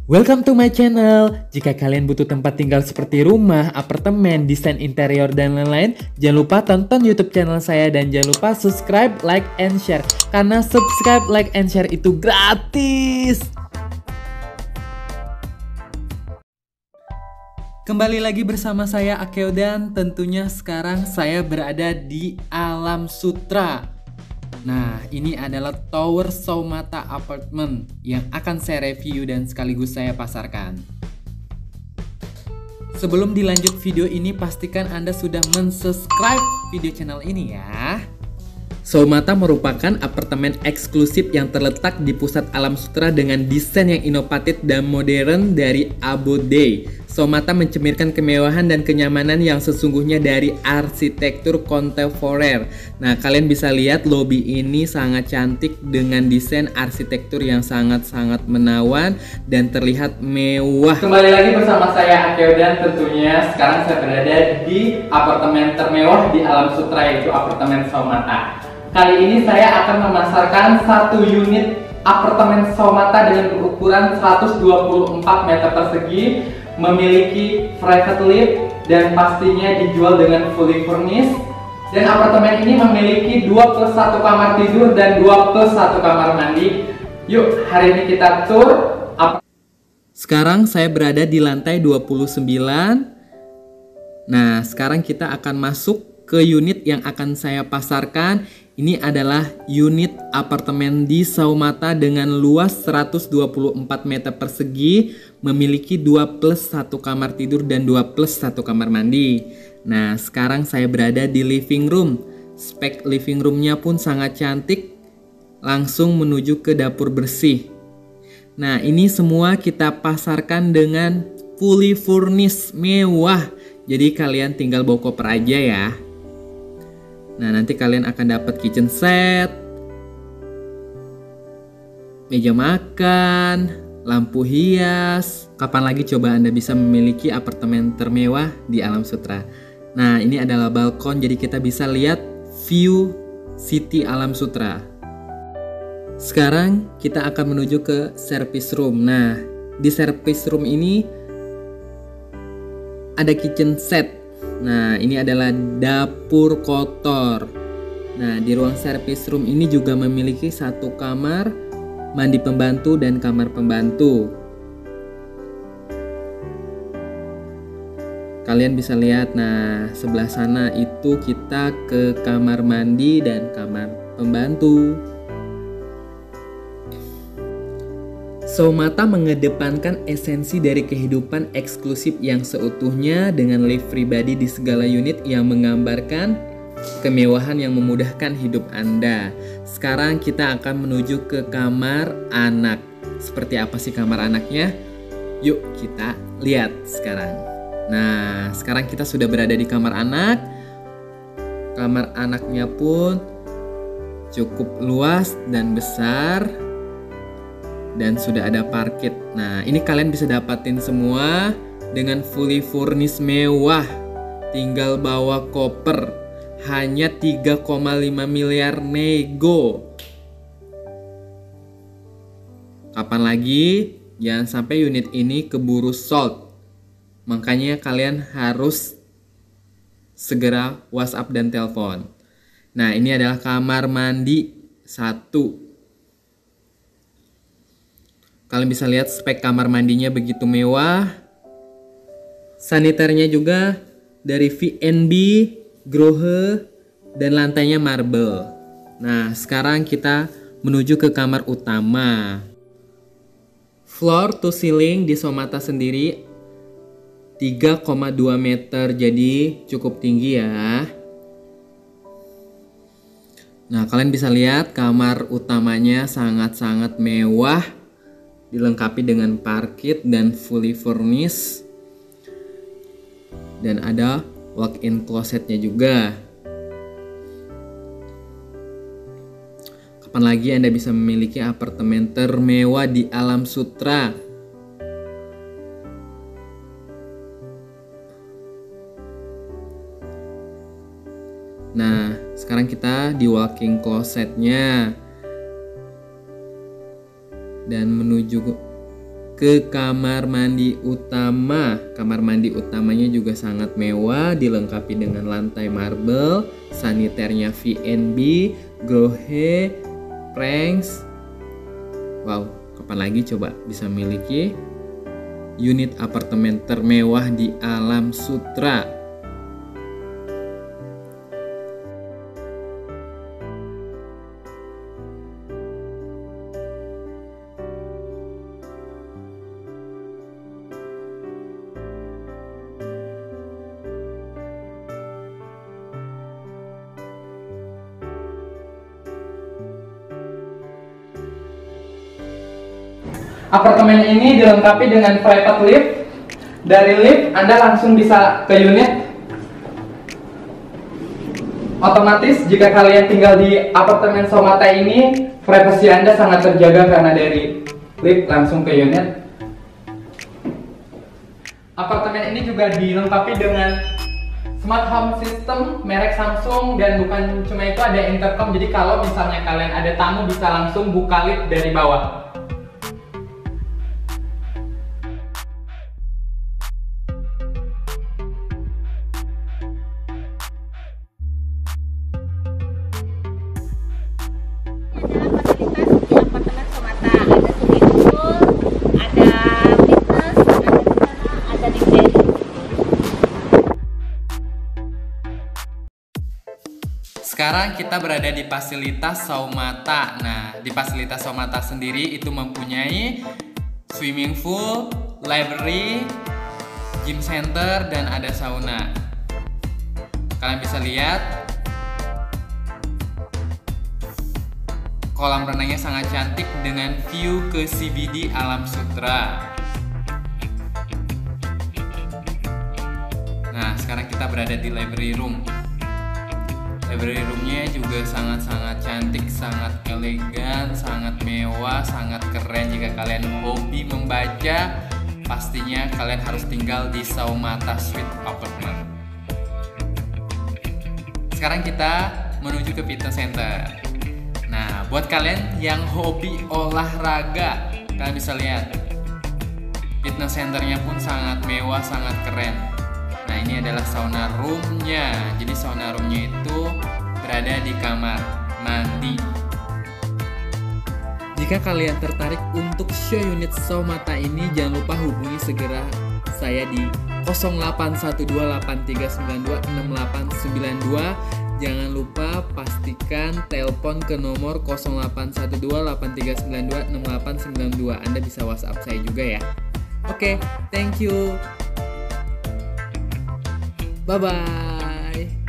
Welcome to my channel. Jika kalian butuh tempat tinggal seperti rumah, apartemen, desain interior, dan lain-lain, jangan lupa tonton YouTube channel saya dan jangan lupa subscribe, like, and share. Karena subscribe, like, and share itu gratis. Kembali lagi bersama saya Akeo dan tentunya sekarang saya berada di Alam Sutera. Nah, ini adalah Tower Saumata Apartment yang akan saya review dan sekaligus saya pasarkan. Sebelum dilanjut video ini, pastikan Anda sudah mensubscribe video channel ini ya. Saumata merupakan apartemen eksklusif yang terletak di pusat Alam Sutera dengan desain yang inovatif dan modern dari Abode. Saumata mencerminkan kemewahan dan kenyamanan yang sesungguhnya dari arsitektur kontemporer. Nah, kalian bisa lihat lobi ini sangat cantik dengan desain arsitektur yang sangat-sangat menawan dan terlihat mewah. Kembali lagi bersama saya Akeo dan tentunya sekarang saya berada di apartemen termewah di Alam Sutera yaitu apartemen Saumata. Kali ini saya akan memasarkan satu unit apartemen Saumata dengan ukuran 124 meter persegi, memiliki private lift dan pastinya dijual dengan fully furnished. Dan apartemen ini memiliki 2+1 kamar tidur dan 2+1 kamar mandi. Yuk, hari ini kita tour. Sekarang saya berada di lantai 29. Nah, sekarang kita akan masuk ke unit yang akan saya pasarkan. Ini adalah unit apartemen di Saumata dengan luas 124 meter persegi, memiliki 2+1 kamar tidur dan 2+1 kamar mandi. Nah, sekarang saya berada di living room. Spek living roomnya pun sangat cantik. Langsung menuju ke dapur bersih. Nah, ini semua kita pasarkan dengan fully furnished, mewah. Jadi kalian tinggal bawa koper aja ya. Nah, nanti kalian akan dapat kitchen set, meja makan, lampu hias. Kapan lagi coba Anda bisa memiliki apartemen termewah di Alam Sutera? Nah, ini adalah balkon, jadi kita bisa lihat view City Alam Sutera. Sekarang kita akan menuju ke service room. Nah, di service room ini ada kitchen set. Nah, ini adalah dapur kotor. Nah, di ruang service room ini juga memiliki satu kamar mandi pembantu dan kamar pembantu. Kalian bisa lihat, nah sebelah sana itu kita ke kamar mandi dan kamar pembantu. Saumata mengedepankan esensi dari kehidupan eksklusif yang seutuhnya dengan lift pribadi di segala unit yang menggambarkan kemewahan yang memudahkan hidup Anda. Sekarang kita akan menuju ke kamar anak. Seperti apa sih kamar anaknya? Yuk kita lihat sekarang. Nah, sekarang kita sudah berada di kamar anak. Kamar anaknya pun cukup luas dan besar. Dan sudah ada parkit. Nah, ini kalian bisa dapatin semua dengan fully furnished mewah. Tinggal bawa koper. Hanya 3,5 miliar nego. Kapan lagi? Jangan sampai unit ini keburu sold. Makanya kalian harus segera WhatsApp dan telepon. Nah, ini adalah kamar mandi 1. Kalian bisa lihat spek kamar mandinya begitu mewah. Saniternya juga dari V&B, Grohe, dan lantainya marble. Nah, sekarang kita menuju ke kamar utama. Floor to ceiling di Saumata sendiri 3,2 meter, jadi cukup tinggi ya. Nah, kalian bisa lihat kamar utamanya sangat-sangat mewah. Dilengkapi dengan parkit dan fully furnished. Dan ada walk-in closetnya juga. Kapan lagi Anda bisa memiliki apartemen termewah di Alam Sutera? Nah, sekarang kita di walk-in closetnya. Dan menuju ke kamar mandi utama. Kamar mandi utamanya juga sangat mewah, dilengkapi dengan lantai marble, saniternya V&B, Grohe, Pranks. Wow, kapan lagi coba bisa miliki unit apartemen termewah di Alam Sutera. Apartemen ini dilengkapi dengan private lift. Dari lift Anda langsung bisa ke unit. Otomatis jika kalian tinggal di apartemen Somata ini, privasi Anda sangat terjaga karena dari lift langsung ke unit. Apartemen ini juga dilengkapi dengan smart home system merek Samsung, dan bukan cuma itu, ada intercom. Jadi kalau misalnya kalian ada tamu bisa langsung buka lift dari bawah. Sekarang kita berada di fasilitas Somata. Nah, di fasilitas Somata sendiri itu mempunyai swimming pool, library, gym center, dan ada sauna. Kalian bisa lihat kolam renangnya sangat cantik dengan view ke CBD Alam Sutera. Nah, sekarang kita berada di library room. Library roomnya juga sangat-sangat cantik, sangat elegan, sangat mewah, sangat keren. Jika kalian hobi membaca, pastinya kalian harus tinggal di Somata Suite Apartment. Sekarang kita menuju ke fitness center. Nah, buat kalian yang hobi olahraga, kalian bisa lihat fitness centernya pun sangat mewah, sangat keren. Nah, ini adalah sauna roomnya. Jadi sauna roomnya itu berada di kamar mandi. Jika kalian tertarik untuk show unit Somata ini, jangan lupa hubungi segera saya di 081283926892. Jangan lupa pastikan telepon ke nomor 081283926892. Anda bisa WhatsApp saya juga ya. Oke, thank you. Bye-bye.